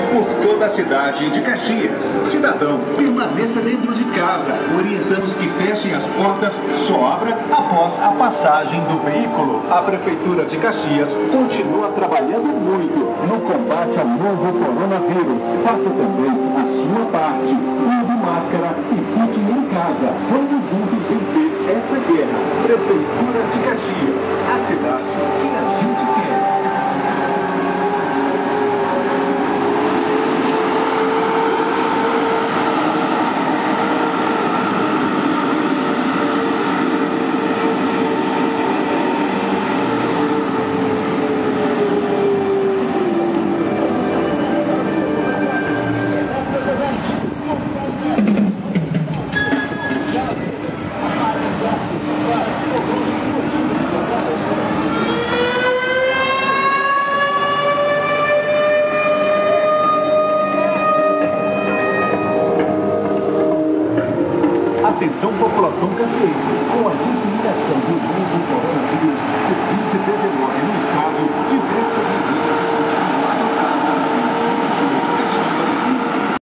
por toda a cidade de Caxias. Cidadão, permaneça dentro de casa. Orientamos que fechem as portas, só abra após a passagem do veículo. A Prefeitura de Caxias continua trabalhando muito no combate ao novo coronavírus. Faça também a sua parte. Use máscara e fique em casa. Vamos juntos vencer essa guerra. Prefeitura de Caxias, a cidade que a gente quer. Atenção, população cafeína, com a disseminação